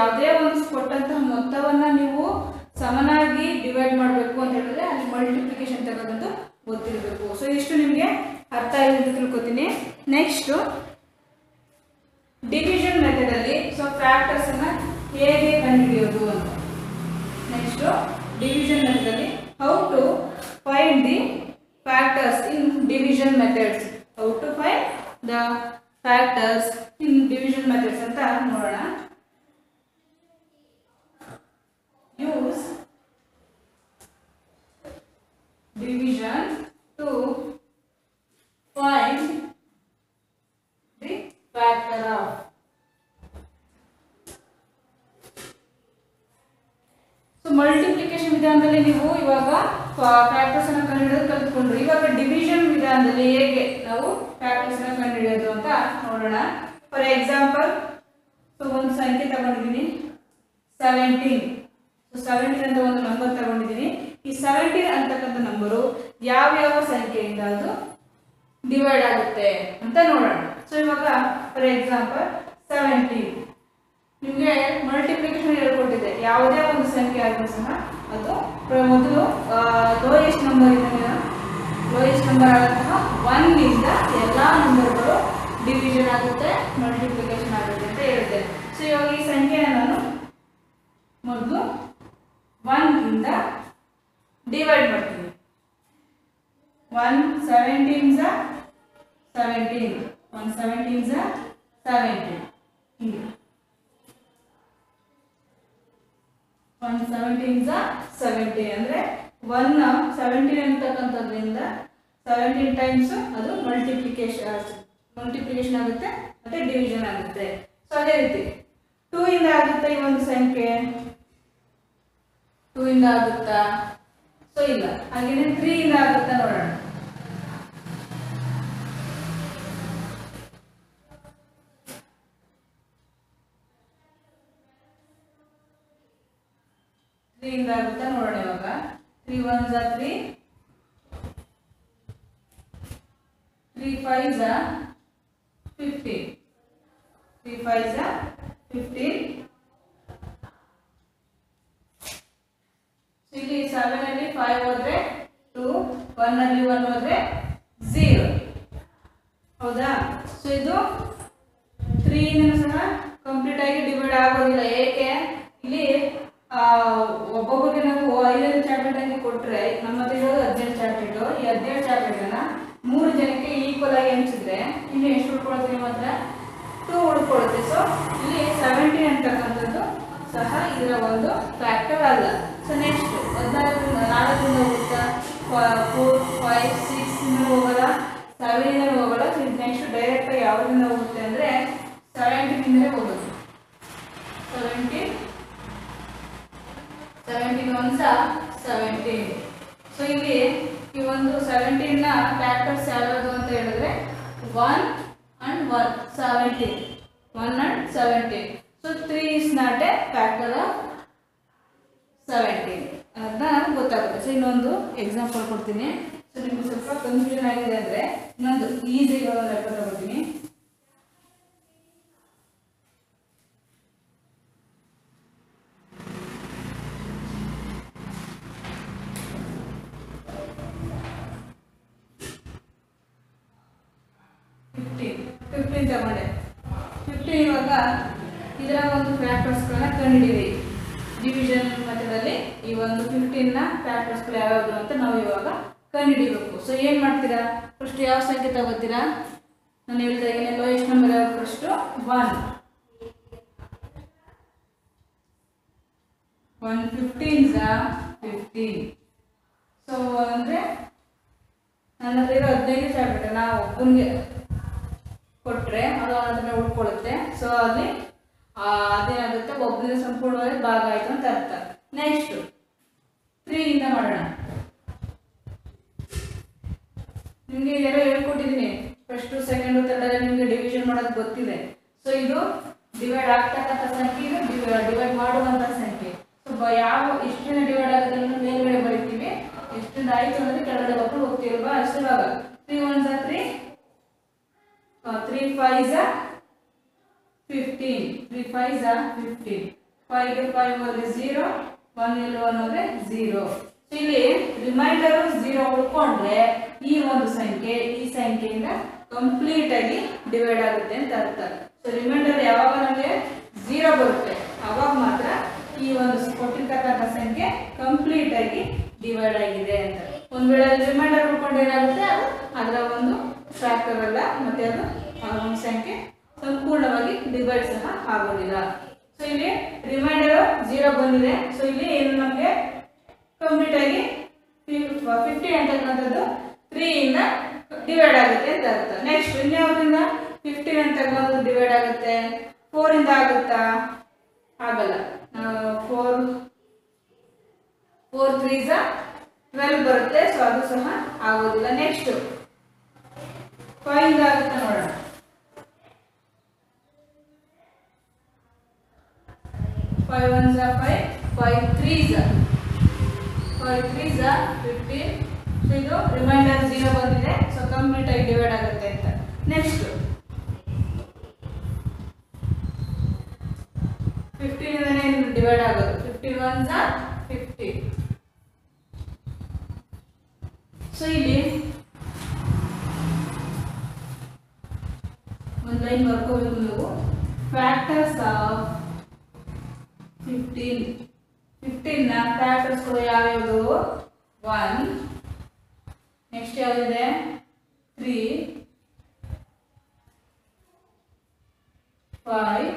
ಯಾವುದೇ ಒಂದು ಕೊಟ್ಟಂತಹ ಮೊತ್ತವನ್ನ ನೀವು ಸಮನಾಗಿ ಡಿವೈಡ್ ಮಾಡಬೇಕು ಅಂತ ಹೇಳಿದ್ರೆ ಅಲ್ಲಿ ಮಲ್ಟಿಪ್ಲಿಕೇಶನ್ ತಗೋದಂತೂ ಗೊತ್ತಿರಬೇಕು. ಸೊ ಇಷ್ಟು ನಿಮಗೆ ಅರ್ಥ ಆಗಿದೆ ಅಂತ ತಿಳ್ಕೊತೀನಿ. ನೆಕ್ಸ್ಟ್ ಡಿವಿಷನ್ ಮೆಥಡ್ ಅಲ್ಲಿ ಸೊ ಫ್ಯಾಕ್ಟರ್ಸ್ ಅನ್ನ ಹೇಗೆ ಕಂಡುಹಿಡಿಯೋದು ಅಂತ. ನೆಕ್ಸ್ಟ್ ಡಿವಿಷನ್ ಮೆಥಡ್ ಅಲ್ಲಿ how to find the factors in division methods. How to find the factors in division methods ಅಂತ ನೋಡೋಣ. Use division to find the factor of. So multiplication ವಿಧಾನದಲ್ಲಿ ನೀವು ಇವಾಗ ಫ್ಯಾಕ್ಟರ್ಸ್ ಅನ್ನು ಕಂಡುಹಿಡಿಯೋದು ಕಲಿತ್ಕೊಂಡ್ರಿ. ಇವಾಗ ಡಿವಿಷನ್ ವಿಧಾನದಲ್ಲಿ ಹೇಗೆ ನಾವು ಫ್ಯಾಕ್ಟರ್ಸ್ ಅನ್ನು ಕಂಡುಹಿಡಿಯೋದು ಅಂತ ನೋಡೋಣ. ಫಾರ್ ಎಕ್ಸಾಂಪಲ್ ಸೊ ಒಂದು ಸಂಖ್ಯೆ ತಗೊಂಡಿದ್ದೀನಿ 17. ಸೊ 17 ಅಂತ ಒಂದು ನಂಬರ್ ತಗೊಂಡಿದ್ದೀನಿ. ಈ 17 ಅಂತಕ್ಕಂಥ ನಂಬರು ಯಾವ ಸಂಖ್ಯೆಯಿಂದ ಅದು ಡಿವೈಡ್ ಆಗುತ್ತೆ ಅಂತ ನೋಡೋಣ. ಸೊ ಇವಾಗ ಫಾರ್ ಎಕ್ಸಾಂಪಲ್ 17 ನಿಮಗೆ ಮಲ್ಟಿಪ್ಲಿಕೇಶನ್ ಹೇಳ್ಕೊಟ್ಟಿದೆ. ಯಾವುದೇ ಒಂದು ಸಂಖ್ಯೆ ಆದರೂ ಸಹ ಅದು ಮೊದಲು ಲೋಯೆಸ್ಟ್ ನಂಬರ್ ಆದಂತಹ 1 ಇಂದ ಎಲ್ಲ ನಂಬರ್ಗಳು ಡಿವಿಷನ್ ಆಗುತ್ತೆ, ಮಲ್ಟಿಪ್ಲಿಕೇಶನ್ ಆಗುತ್ತೆ ಅಂತ ಹೇಳುತ್ತೆ. ಸೊ ಇವಾಗ ಈ ಸಂಖ್ಯೆನ ನಾನು ಮೊದಲು 1 ಇಂದ ಡಿವೈಡ್ ಮಾಡ್ತೀನಿ. 1 17 17 1 17 17 ಹಿಂಗೆ 1 17 17 ಅಂದ್ರೆ 1 17 ಅಂತಕ್ಕಂಥದ್ರಿಂದ 17 ಟೈಮ್ಸ್ ಅದು ಮಲ್ಟಿಪ್ಲಿಕೇಶನ್ ಆಗುತ್ತೆ ಮತ್ತೆ ಡಿವಿಷನ್ ಆಗುತ್ತೆ. ಸೊ ಅದೇ ರೀತಿ 2 ಇಂದ ಆಗುತ್ತೆ ಈ ಒಂದು ಸಂಖ್ಯೆ. 2 ಇಂದ ಆಗುತ್ತಾ? ಸೊ ಇಲ್ಲ. ಹಾಗೇನೆ 3 ಇಂದ ಆಗುತ್ತಾ ನೋಡೋಣ. 3 ಇಂದ ಆಗುತ್ತಾ ನೋಡೋಣ. ಇವಾಗ 3 1s 3 3 5s 15 3 5s 15. ಇಲ್ಲಿ 7 ಅಲ್ಲಿ 5 ಹೋದ್ರೆ 2, 1 ಅಲ್ಲಿ 1 ಹೋದ್ರೆ 0. ಹೌದಾ? ಸೊ ಇದು 3 ಇಂದ ಸಹ ಕಂಪ್ಲೀಟ್ ಆಗಿ ಡಿವೈಡ್ ಆಗೋದಿಲ್ಲ. ಏಕೆ? ಇಲ್ಲಿ ಒಬ್ಬೊಬ್ಬರಿಗೆ ನಾವು 5 ಚಾಕ್ಲೇಟ್ ಆಗಿ ಕೊಟ್ರೆ ನಮ್ಮ ಹತ್ರ ಇರೋದು 17 ಚಾಕ್ಲೇಟ್. ಈ 17 ಚಾಕ್ಲೇಟ್ ಅನ್ನ 3 ಜನಕ್ಕೆ ಈಕ್ವಲ್ ಆಗಿ ಹಂಚಿದ್ರೆ ಇಲ್ಲಿ ಎಷ್ಟು ಉಳ್ಕೊಳ್ಳುತ್ತೆ? ನಿಮ್ಮ ಹತ್ರ 2 ಉಳ್ಕೊಳ್ಳುತ್ತೆ. ಸೊ ಇಲ್ಲಿ 17 ಅಂತಕ್ಕಂಥದ್ದು ಸಹ ಇದರ ಒಂದು ಫ್ಯಾಕ್ಟರ್ ಅಲ್ಲ. ಸೊ ನೆಕ್ಸ್ಟ್ 4ರಿಂದ ಹೋಗುತ್ತಾ? 4 5 6 ಇಂದ ಹೋಗಲ್ಲ, 7 ಇಂದ ಹೋಗಲ್ಲ. ನೆಕ್ಸ್ಟ್ ಡೈರೆಕ್ಟ್ ಯಾವುದರಿಂದ ಹೋಗುತ್ತೆ ಅಂದ್ರೆ 17 ಇಂದಲೇ ಹೋಗುತ್ತೆ. 17 1s 17. ಸೊ ಇಲ್ಲಿ ಈ ಒಂದು 17 ನ ಫ್ಯಾಕ್ಟರ್ಸ್ ಯಾವುದು ಅಂತ ಹೇಳಿದ್ರೆ 1 and 1 17 1 and 17. So 3 is not a factor of 17 ಅಂತ ನಮ್ಗೆ ಗೊತ್ತಾಗುತ್ತೆ. ಸೊ ಇನ್ನೊಂದು ಎಕ್ಸಾಂಪಲ್ ಕೊಡ್ತೀನಿ. ಸೊ ನಿಮ್ಗೆ ಸ್ವಲ್ಪ ಕನ್ಫ್ಯೂಷನ್ ಆಗಿದೆ ಅಂದ್ರೆ ಇನ್ನೊಂದು ಈಸಿ ಲೆಕ್ಕ ತಗೋತೀನಿ. ತಗೊಂಡೆ 15. ಇವಾಗ ಇದರ ಒಂದು ಫ್ಯಾಕ್ಟರ್ಸ್ಗಳನ್ನ ಕಂಡುಹಿಡಿಯಿರಿ. ಡಿವಿಷನ್ ಮೆಥಡಲ್ಲಿ ಈ ಒಂದು 15 ನ ಫ್ಯಾಕ್ಟರ್ಸ್ಗಳು ಯಾವ್ಯಾವುದು ಅಂತ ನಾವು ಇವಾಗ ಕಂಡುಹಿಡಿಬೇಕು. ಸೊ ಏನು ಮಾಡ್ತೀರಾ? ಫಸ್ಟ್ ಯಾವ ಸಂಖ್ಯೆ ತಗೋತೀರಾ? ನಾನು ಹೇಳಿದ ಏನೇ ಲೋಯೆಸ್ಟ್ ನಂಬರ್ ಯಾವುದು? First 1 15s 15. ಸೊ ಅಂದರೆ ನನ್ನ ಹತ್ರ ಇರೋ 15 ಚಾಕ್ಲೇಟ್ ನಾವು ಒಬ್ಬನಿಗೆ ಕೊಟ್ಟರೆ ಅದು ಅದನ್ನ ಉಳ್ಕೊಳ್ಳುತ್ತೆ. ಸೊ ಅಲ್ಲಿ ಅದೇನಾಗುತ್ತೆ, ಒಬ್ಬನಿಗೆ ಸಂಪೂರ್ಣವಾಗಿ ಭಾಗ ಆಯಿತು ಅಂತ ಅರ್ಥ. ನೆಕ್ಸ್ಟ್ 3 ಇಂದ ಮಾಡೋಣ. ನಿಮಗೆ ಇದೆಲ್ಲ ಹೇಳ್ಕೊಟ್ಟಿದ್ದೀನಿ. ಫಸ್ಟ್ ಸೆಕೆಂಡ್ ಥರ್ಡ್ ನಿಮಗೆ ಡಿವಿಷನ್ ಮಾಡೋದು ಗೊತ್ತಿದೆ. ಸೊ ಇದು ಡಿವೈಡ್ ಆಗ್ತಕ್ಕಂಥ ಸಂಖ್ಯೆ, ಇದು ಡಿವೈಡ್ ಮಾಡುವಂಥ ಸಂಖ್ಯೆ. ಸೊ ಯಾವ ಎಷ್ಟಿಂದ ಡಿವೈಡ್ ಆಗುತ್ತೆ ಅನ್ನೋದು ಮೇಲ್ಗಡೆ ಬರೀತೀವಿ, ಎಷ್ಟಿಂದ ಆಯಿತು ಅನ್ನೋದು ಕೆಳಗಡೆ ಬರ್ಕೊಂಡು ಹೋಗ್ತೀವಲ್ವಾ? ಅಷ್ಟು ಇವಾಗ 3 1s 3 3 5s 15 3 5s 15. 5 ಗೆ 5 ಹೋದ್ರೆ 0, 1 ಇಲ್ಲಿ 1 ಹೋದ್ರೆ 0. ಇಲ್ಲಿ ರಿಮೈಂಡರ್ 0 ಉಳ್ಕೊಂಡ್ರೆ ಈ ಒಂದು ಸಂಖ್ಯೆ ಈ ಸಂಖ್ಯೆಯಿಂದ ಕಂಪ್ಲೀಟ್ ಆಗಿ ಡಿವೈಡ್ ಆಗುತ್ತೆ ಅಂತ ಅರ್ಥ. ಸೊ ರಿಮೈಂಡರ್ ಯಾವಾಗ ನಮಗೆ 0 ಬರುತ್ತೆ ಅವಾಗ ಮಾತ್ರ ಈ ಒಂದು ಕೊಟ್ಟಿರ್ತಕ್ಕಂಥ ಸಂಖ್ಯೆ ಕಂಪ್ಲೀಟ್ ಆಗಿ ಡಿವೈಡ್ ಆಗಿದೆ ಅಂತ. ಒಂದ್ ವೇಳೆ ರಿಮೈಂಡರ್ ಉಳ್ಕೊಂಡ್ರೆ ಏನಾಗುತ್ತೆ ಅದು ಅದರ ಒಂದು ಫ್ಯಾಕ್ಟರ್ ಅಲ್ಲ, ಮತ್ತೆ ಅದು ಆ ಒಂದು ಸಂಖ್ಯೆ ಸಂಪೂರ್ಣವಾಗಿ ಡಿವೈಡ್ ಸಹ ಆಗೋದಿಲ್ಲ. ಸೊ ಇಲ್ಲಿ ರಿಮೈಂಡರ್ 0 ಬಂದಿದೆ. ಸೊ ಇಲ್ಲಿ ಏನು ನಮಗೆ ಕಂಪ್ಲೀಟ್ ಆಗಿ 50 ಅಂತಕ್ಕಂಥದ್ದು 3 ಇಂದ ಡಿವೈಡ್ ಆಗುತ್ತೆ ಅಂತ ಅರ್ಥ. ನೆಕ್ಸ್ಟ್ ಇನ್ಯಾವುದರಿಂದ 15 ಅಂತಕ್ಕಂಥದ್ದು ಡಿವೈಡ್ ಆಗುತ್ತೆ? 4 ಇಂದ ಆಗುತ್ತಾ? ಆಗಲ್ಲ. 4 3s 12 ಬರುತ್ತೆ. ಸೊ ಅದು ಸಹ ಆಗೋದಿಲ್ಲ. ನೆಕ್ಸ್ಟ್ 5 ಇಂದ ಆಗುತ್ತಾ ನೋಡೋಣ. 5 1s 5, 5 3s 15. ಸೊ ಇದು ರಿಮೈಂಡರ್ 0 ಬಂದಿದೆ. ಸೊ ಕಂಪ್ಲೀಟ್ ಆಗಿ ಡಿವೈಡ್ ಆಗುತ್ತೆ ಅಂತ. ನೆಕ್ಸ್ಟ್ 15 ಇಂದನೇ ಡಿವೈಡ್ ಆಗೋದು. 15 1s 50. ಸೊ ಇಲ್ಲಿ ಒಂದು ಲೈನ್ ಬರ್ಕೋಬೇಕು ನೀವು. ಫ್ಯಾಕ್ಟರ್ಸ್ ಆಫ್ 15 ನ ಫ್ಯಾಕ್ಟರ್ಸ್ ಯಾವ್ಯಾವುದು? 1, ನೆಕ್ಸ್ಟ್ ಯಾವ್ದಿದೆ? 3, 5,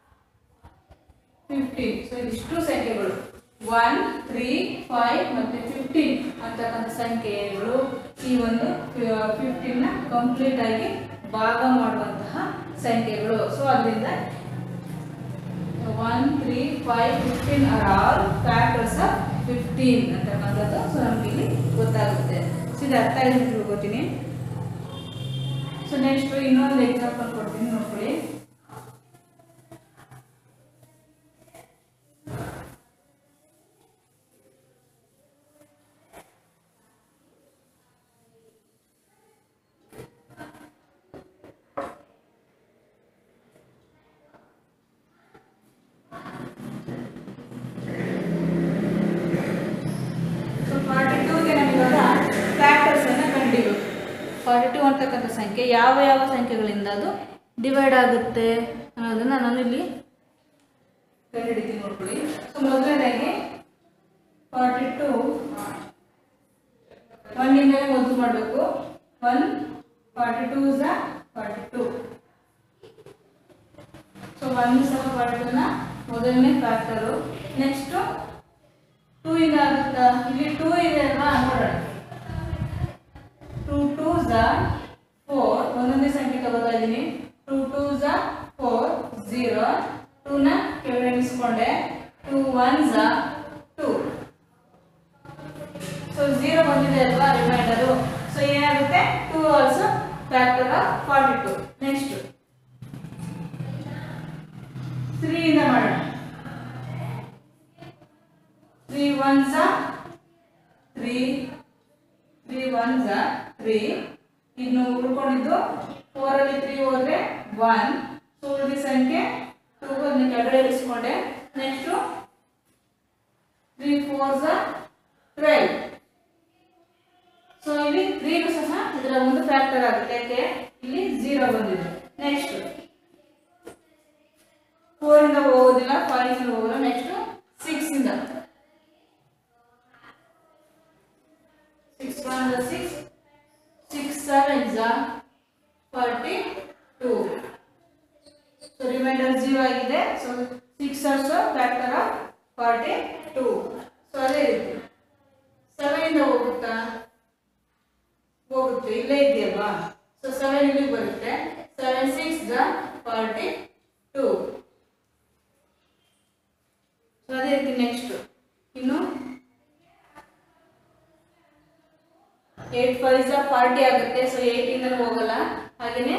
15. ಸೊ ಇಷ್ಟು ಸಂಖ್ಯೆಗಳು 1, 3, 5 ಮತ್ತೆ 15 ಅಂತಕ್ಕಂಥ ಸಂಖ್ಯೆಗಳು ಈ ಒಂದು 15 ನ ಕಂಪ್ಲೀಟ್ ಆಗಿ ಭಾಗ ಮಾಡುವಂತಹ ಸಂಖ್ಯೆಗಳು. ಸೊ ಅದರಿಂದ 1, 3, 5, 15 are all factors of 15 ಅಂತಕ್ಕಂಥದ್ದು. ಸೊ ನಮ್ಗೆ ಇಲ್ಲಿ ಗೊತ್ತಾಗುತ್ತೆ. ಸೊ ಇದು ಅರ್ಥ ಆಗಿದೆ ಅಂತ ತಿಳ್ಕೊತೀನಿ. ಸೊ ನೆಕ್ಸ್ಟ್ ಇನ್ನೊಂದು ಎಕ್ಸಾಂಪಲ್ ಕೊಡ್ತೀನಿ, ನೋಡ್ಕೊಳ್ಳಿ. ಫ್ಯಾಕ್ಟರ್ಸ್ ಅನ್ನು ಕಂಡುಹಿಡಿಯಬೇಕು. 42 ಅಂತಕ್ಕಂಥ ಸಂಖ್ಯೆ ಯಾವ ಯಾವ ಸಂಖ್ಯೆಗಳಿಂದ ಅದು ಡಿವೈಡ್ ಆಗುತ್ತೆ ಅನ್ನೋದನ್ನ ನಾನು ಇಲ್ಲಿ ಕಂಡುಹಿಡಿತೀನಿ, ನೋಡ್ಕೊಳ್ಳಿ. ಸೊ ಮೊದಲನೇದಾಗಿ 42 1 ಇಂದಲೇ ಮೊದಲು ಮಾಡಬೇಕು. 1 42s 42. ಸೊ 1 ಸಹ 42 ನ ಮೊದಲನೇ ಫ್ಯಾಕ್ಟರು. ನೆಕ್ಸ್ಟ್ 2 ಇಂದ ಆಗುತ್ತಾ? ಇಲ್ಲಿ 2 ಇದೆ ಅಲ್ವಾ, ನೋಡೋಣ. 2 2s 4. ಒಂದೊಂದೇ ಸಂಖ್ಯೆ ತಗೋತಾ ಇದ್ದೀನಿ. 2 2s 4, 0. 2 ನ ಕೆಳಗಡೆ ಇಳಿಸ್ಕೊಂಡೆ. 2 1s 2. ಸೊ 0 ಬಂದಿದೆ ಅಲ್ವಾ ರಿಮೈಂಡರು. ಸೊ ಏನಾಗುತ್ತೆ? 2 ಆಲ್ಸೋ ಫ್ಯಾಕ್ಟರ್ ಆಫ್ 42. ನೆಕ್ಸ್ಟ್ 3 ಇಂದ ಮಾಡೋಣ. 3 1s 3, 3 1s 3. ಇನ್ನು ಉಳ್ಕೊಂಡಿದ್ದು 4 ಅಲ್ಲಿ 3 ಹೋದ್ರೆ 1. ಸೊ ಉಳಿದ ಸಂಖ್ಯೆ 2 ಅದನ್ನ ಕೆಳಗಡೆ ಇಳಿಸ್ಕೊಂಡೆ. Next 3 4s 12. ಸೊ ಇಲ್ಲಿ 3 ಸಹ ಇದರ ಒಂದು ಫ್ಯಾಕ್ಟರ್ ಆಗುತ್ತೆ. ಯಾಕೆ? ಇಲ್ಲಿ 0 ಬಂದಿದೆ. ನೆಕ್ಸ್ಟ್ 4 ಇಂದ ಹೋಗೋದಿಲ್ಲ, 5 ಇಂದ ಹೋಗೋಲ್ಲ. ನೆಕ್ಸ್ಟ್ 6 ಇಂದ 6 1s 6, 6 7s 42. ಸೊ ರಿಮೈಂಡರ್ 0 ಆಗಿದೆ. So 6 also factor of 42. So ಅದೇ ರೀತಿ 7 ಇಂದ ಹೋಗುತ್ತಾ? ಹೋಗುತ್ತೆ, ಇಲ್ಲೇ ಇದೆಯಲ್ವಾ. ಸೊ 7 ಇಲ್ಲಿಗೆ ಬರುತ್ತೆ. 7 6s 42. ಸೊ ಅದೇ ರೀತಿ ನೆಕ್ಸ್ಟ್ ಇನ್ನು 8 5s 40 ಆಗುತ್ತೆ. ಸೊ 8 ಇಂದ ಹೋಗಲ್ಲ. ಹಾಗೇನೆ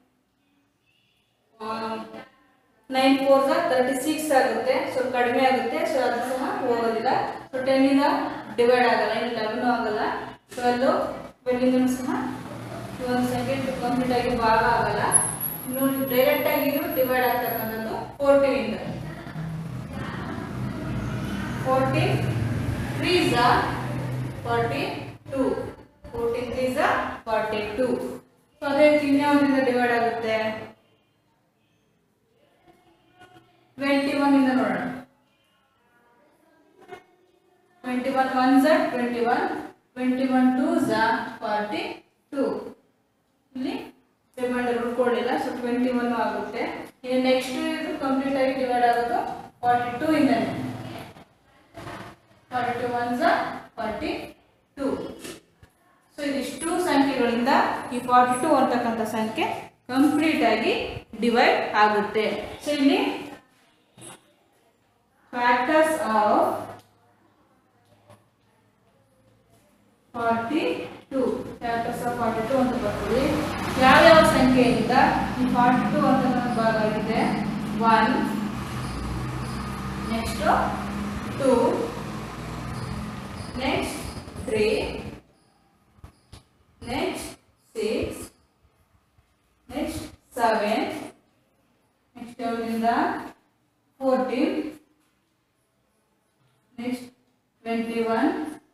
9 4s 36 ಆಗುತ್ತೆ. ಸೊ ಕಡಿಮೆ ಆಗುತ್ತೆ. ಸೊ ಅದು ಸಹ ಹೋಗೋದಿಲ್ಲ. ಸೊ 10 ಇಂದ ಡಿವೈಡ್ ಆಗಲ್ಲ, ಇನ್ನು 11 ಆಗಲ್ಲ. 12 12 ಸಹ ಒಂದು ಸಂಖ್ಯೆ ಕಂಪ್ಲೀಟ್ ಆಗಿ ಭಾಗ ಆಗಲ್ಲ. ಇನ್ನು ಡೈರೆಕ್ಟ್ ಆಗಿ ಇದು ಡಿವೈಡ್ ಆಗ್ತಕ್ಕಂಥದ್ದು 14 ಇಂದ. 14 3s are 42. 14 3s are 42. So ಅದೇ ರೀತಿ ಇನ್ಯಾವುದರಿಂದ ಡಿವೈಡ್ ಆಗುತ್ತೆ? 21 ಇಂದ ನೋಡೋಣ. 21 1s are 21, 21 2s are 42. ಇಲ್ಲಿ ರಿಮೈಂಡರ್ ಉಳ್ಕೊಳ್ಳಿಲ್ಲ, ಸೊ 21 ಆಗುತ್ತೆ. ಇನ್ನು ನೆಕ್ಸ್ಟ್ ಇದು ಕಂಪ್ಲೀಟ್ ಆಗಿ ಡಿವೈಡ್ ಆಗೋದು 42 ಇಂದನೇ. 42 1s are 42. ಸೊ ಇದಿಷ್ಟು ಸಂಖ್ಯೆಗಳಿಂದ ಈ 42 ಅಂತಕ್ಕಂಥ ಸಂಖ್ಯೆ ಕಂಪ್ಲೀಟ್ ಆಗಿ ಡಿವೈಡ್ ಆಗುತ್ತೆ. ಸೊ ಇಲ್ಲಿ ಫ್ಯಾಕ್ಟರ್ಸ್ ಆಫ್ 42, ಫ್ಯಾಕ್ಟರ್ಸ್ ಆಫ್ 42 ಅಂತ ಬರ್ತೀವಿ. ಯಾವ್ಯಾವ ಸಂಖ್ಯೆಯಿಂದ ಈ 42 ಅಂತ ಭಾಗ ಆಗಿದೆ? 1, next 2, next 3, next 6, next 7, next ಯಾವ್ದ್ರಿಂದ 14, ನೆಕ್ಸ್ಟ್ 21,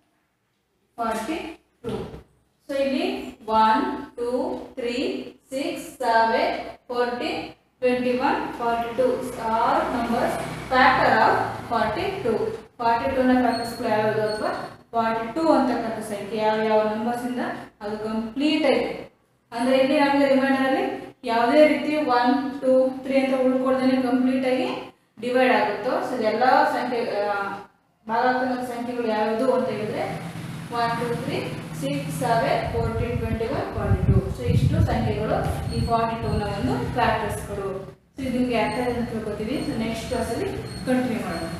42. ಸೊ ಇಲ್ಲಿ 1 2 3 6 7 14 21 42 ಆರ್ ನಂಬರ್ಸ್ ಫ್ಯಾಕ್ಟರ್ ಆಫ್ 42. 42 ನ ಫ್ಯಾಕ್ಟರ್ಸ್ ಯಾವ್ಯಾವುದು ಅಥವಾ 42 ಅಂತಕ್ಕಂಥ ಸಂಖ್ಯೆ ಯಾವ ನಂಬರ್ಸ್ ಇಂದ ಅದು ಕಂಪ್ಲೀಟ್ ಆಗಿದೆ. ಅಂದ್ರೆ ಇಲ್ಲಿ ನಮಗೆ ರಿಮೈಂಡರ್ ಅಲ್ಲಿ ಯಾವುದೇ ರೀತಿ 1 2 3 ಅಂತ ಉಳ್ಕೊಳ್ದೇನೆ ಕಂಪ್ಲೀಟ್ ಆಗಿ ಡಿವೈಡ್ ಆಗುತ್ತೋ. ಸೊ ಎಲ್ಲ ಸಂಖ್ಯೆ ಭಾಗಾತ್ಮಕ ಸಂಖ್ಯೆಗಳು ಯಾವುದು ಅಂತ ಹೇಳಿದ್ರೆ 1 2 3 6 7 14 21 42. ಸೊ ಇಷ್ಟು ಸಂಖ್ಯೆಗಳು ಈ 42 ನ ಒಂದು ಫ್ಯಾಕ್ಟರ್ಸ್ಗಳು. ಸೊ ಇದು ನಿಮಗೆ ಅರ್ಥ ಆಗಿದೆ ಅಂತ ತಿಳ್ಕೊತೀವಿ. ಸೊ ನೆಕ್ಸ್ಟ್ ಕ್ಲಾಸಲ್ಲಿ ಕಂಟಿನ್ಯೂ ಮಾಡೋಣ.